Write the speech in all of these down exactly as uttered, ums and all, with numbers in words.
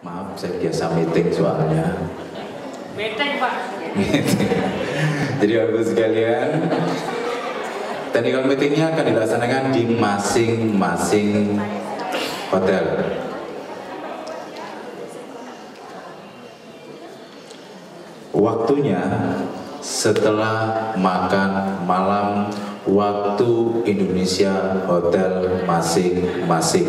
Maaf, saya biasa meeting soalnya. Meeting, Pak. Jadi Bapak sekalian, teknikal meetingnya akan dilaksanakan di masing-masing hotel. Waktunya setelah makan malam waktu Indonesia hotel masing-masing.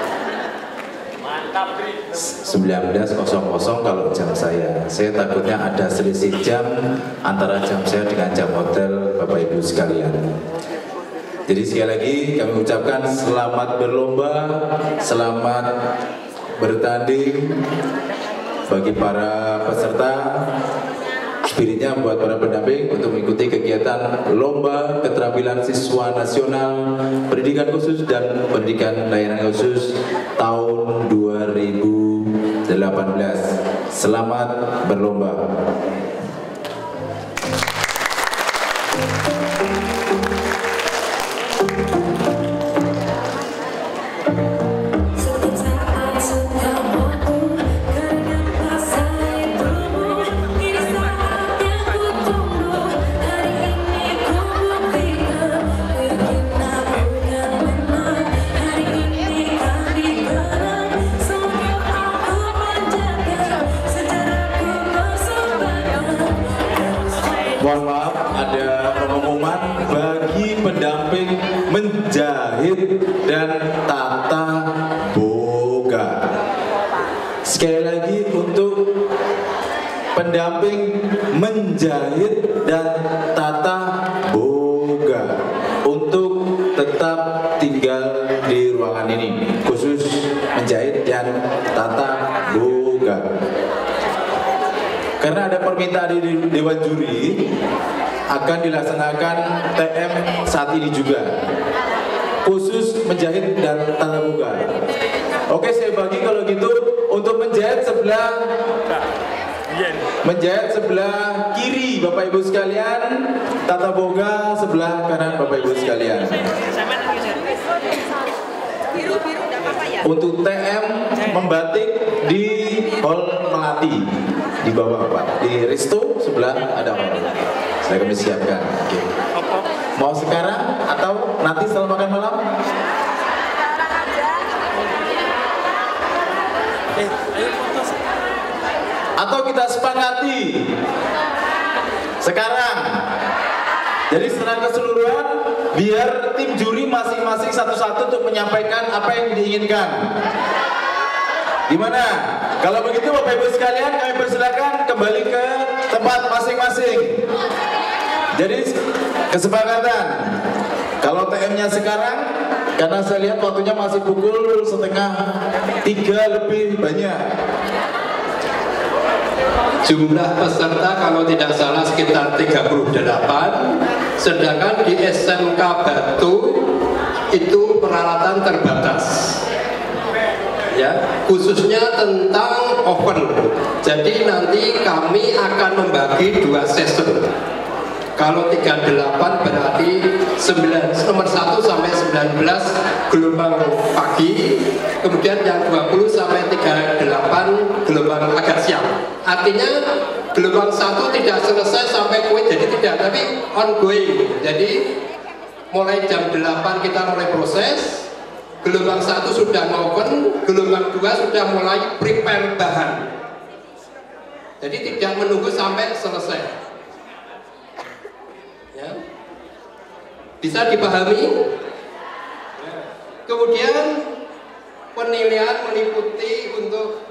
sembilan belas nol nol kalau jam saya. Saya takutnya ada selisih jam antara jam saya dengan jam hotel Bapak Ibu sekalian. Jadi sekali lagi kami ucapkan selamat berlomba, selamat bertanding bagi para peserta. Spiritnya buat para pendamping untuk mengikuti kegiatan Lomba Keterampilan Siswa Nasional Pendidikan Khusus dan Pendidikan Layanan Khusus tahun dua ribu delapan belas. Selamat berlomba. Mohon maaf, ada pengumuman bagi pendamping menjahit dan tata boga. Sekali lagi untuk pendamping menjahit dan tata boga untuk tetap tinggal di ruangan ini, khusus menjahit dan tata boga. Karena ada permintaan di Dewan Juri, akan dilaksanakan T M saat ini juga, khusus menjahit dan tata boga. Oke, saya bagi kalau gitu untuk menjahit sebelah menjahit sebelah kiri Bapak Ibu sekalian, tata boga sebelah kanan Bapak Ibu sekalian. Untuk T M membatik di Hall Melati di bawah Pak, di Risto sebelah ada hall. Saya kami siapkan. Oke. Mau sekarang atau nanti setelah makan malam? Atau kita sepakati sekarang. Jadi secara keseluruhan biar tim juri masing-masing satu-satu untuk menyampaikan apa yang diinginkan. Gimana? Kalau begitu Bapak Ibu sekalian, kami persilakan kembali ke tempat masing-masing. Jadi kesepakatan. Kalau T M-nya sekarang, karena saya lihat waktunya masih pukul setengah tiga lebih banyak. Jumlah peserta kalau tidak salah sekitar tiga puluh delapan, sedangkan di S M K Batu itu peralatan terbatas. Ya, khususnya tentang oven. Jadi nanti kami akan membagi dua session. Kalau tiga puluh delapan berarti sembilan, nomor satu sampai sembilan belas gelombang pagi, kemudian yang dua puluh sampai tiga puluh delapan gelombang agak siang. Artinya gelombang satu tidak selesai sampai kuit, jadi tidak, tapi ongoing. Jadi mulai jam delapan kita mulai proses. Gelombang satu sudah ngopen, gelombang dua sudah mulai prepare bahan. Jadi tidak menunggu sampai selesai. Ya. Bisa dipahami? Kemudian penilaian meliputi untuk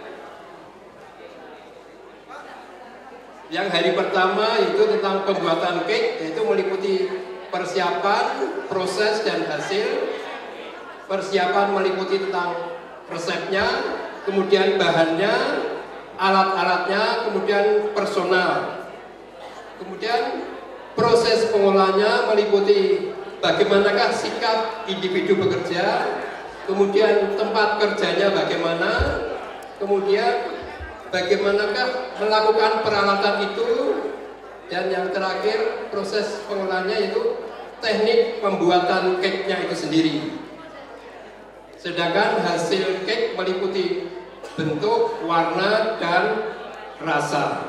yang hari pertama itu tentang pembuatan cake, yaitu meliputi persiapan, proses dan hasil. Persiapan meliputi tentang resepnya, kemudian bahannya, alat-alatnya, kemudian personal. Kemudian proses pengolahannya meliputi bagaimanakah sikap individu bekerja, kemudian tempat kerjanya bagaimana, kemudian bagaimanakah melakukan peralatan itu, dan yang terakhir proses pengolahannya itu teknik pembuatan cake-nya itu sendiri. Sedangkan hasil cake meliputi bentuk, warna, dan rasa.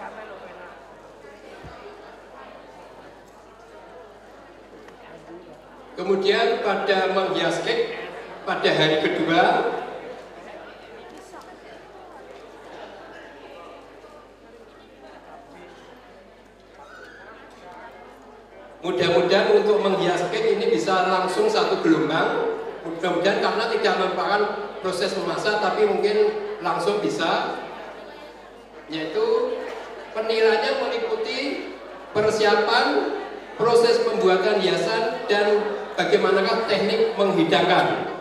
Kemudian pada menghias cake pada hari kedua, mudah-mudahan untuk menghias cake ini bisa langsung satu gelombang. Mudah-mudahan karena tidak merupakan proses memasak, tapi mungkin langsung bisa. Yaitu penilaiannya meliputi persiapan, proses pembuatan hiasan, dan bagaimanakah teknik menghidangkan.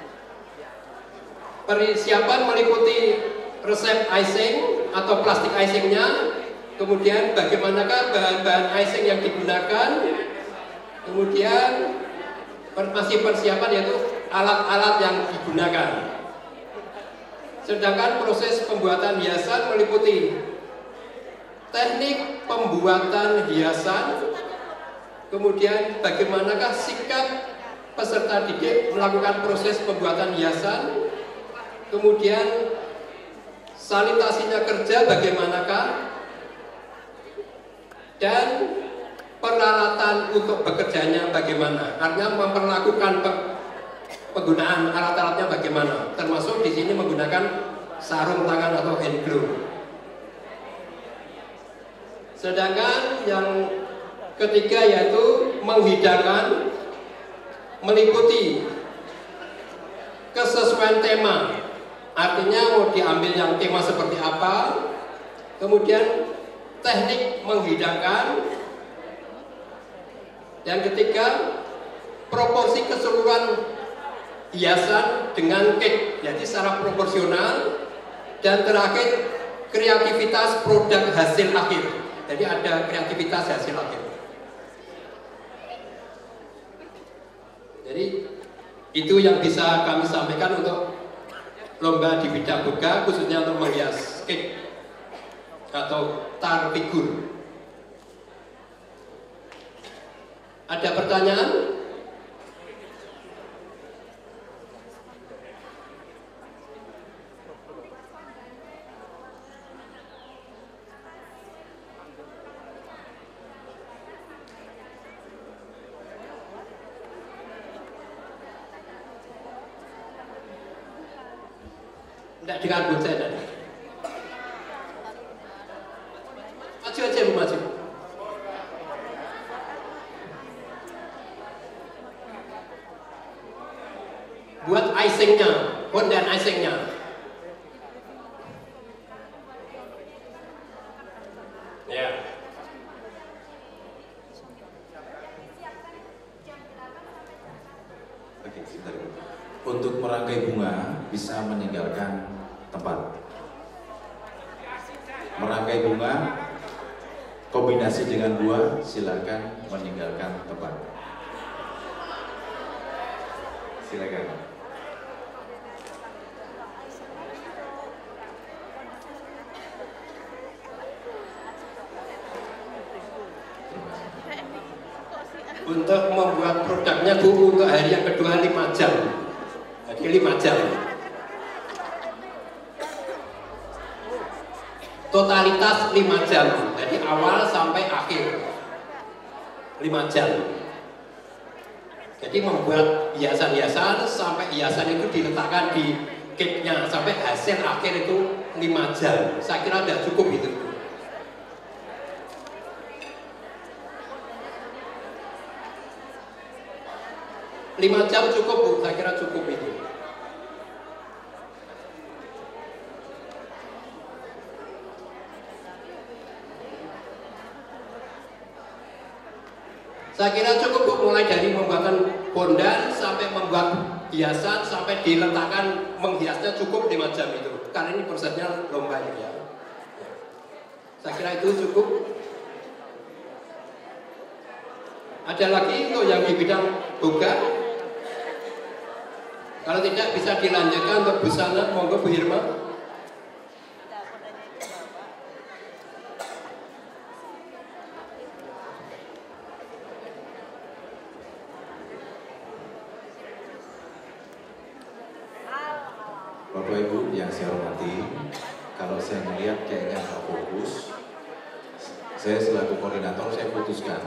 Persiapan meliputi resep icing atau plastik icingnya, kemudian bagaimanakah bahan-bahan icing yang digunakan, kemudian masih persiapan yaitu alat-alat yang digunakan. Sedangkan proses pembuatan hiasan meliputi teknik pembuatan hiasan, kemudian bagaimanakah sikap peserta didik melakukan proses pembuatan hiasan, kemudian sanitasinya kerja bagaimanakah, dan peralatan untuk bekerjanya bagaimana, artinya memperlakukan penggunaan alat-alatnya bagaimana, termasuk di sini menggunakan sarung tangan atau hand glove. Sedangkan yang ketiga yaitu menghidangkan, meliputi kesesuaian tema, artinya mau diambil yang tema seperti apa, kemudian teknik menghidangkan, yang ketiga proporsi keseluruhan hiasan dengan cake, jadi secara proporsional, dan terakhir kreativitas produk hasil akhir, jadi ada kreativitas hasil akhir. Jadi itu yang bisa kami sampaikan untuk lomba di bidang buka, khususnya untuk menghias cake atau tar figur. Ada pertanyaan? Tidak dengan saya tadi. Maju aja, Bu, maju. Buat icingnya, fondan icingnya. Ya. Oke, sebentar. Untuk merangkai bunga bisa meninggalkan tempat. Merangkai bunga kombinasi dengan buah silakan meninggalkan tempat. Silakan. Untuk membuat produknya, Bu, untuk hari yang kedua lima jam. Jadi lima jam. Totalitas lima jam. Jadi awal sampai akhir lima jam. Jadi membuat hiasan-hiasan sampai hiasan itu diletakkan di cake-nya sampai hasil akhir itu lima jam. Saya kira sudah cukup itu. lima jam cukup, Bu, saya kira cukup itu. Saya kira cukup, Bu, mulai dari pembuatan fondan sampai membuat hiasan sampai diletakkan menghiasnya cukup lima jam itu. Karena ini prosesnya lomba ya. Saya kira itu cukup. Ada lagi untuk yang di bidang buka? Kalau tidak bisa dilanjutkan untuk busana, monggo Bu Hirma. Bapak Ibu yang saya hormati, kalau saya melihat kayaknya nggak fokus, saya selaku koordinator saya putuskan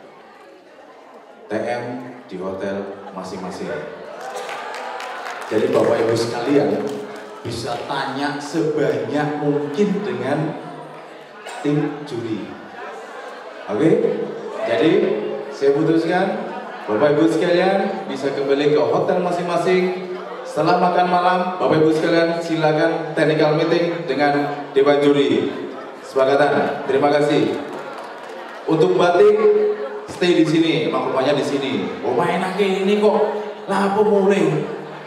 T M di hotel masing-masing. Jadi Bapak Ibu sekalian bisa tanya sebanyak mungkin dengan tim juri. Oke? Jadi saya putuskan Bapak Ibu sekalian bisa kembali ke hotel masing-masing. Setelah makan malam, Bapak Ibu sekalian silakan technical meeting dengan dewan juri. Sepakatan. Terima kasih. Untuk batik stay di sini, emang rumahnya di sini. Oh main lagi ini kok, lah apa mulai?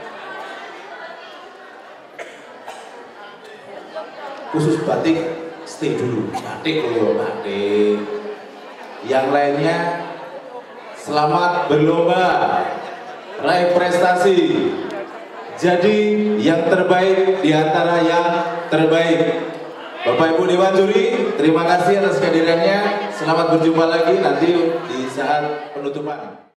Khusus batik stay dulu. Batik loh, batik. Yang lainnya selamat berlomba, raih prestasi. Jadi yang terbaik di antara yang terbaik. Bapak Ibu Dewan Juri, terima kasih atas kehadirannya. Selamat berjumpa lagi nanti di saat penutupan.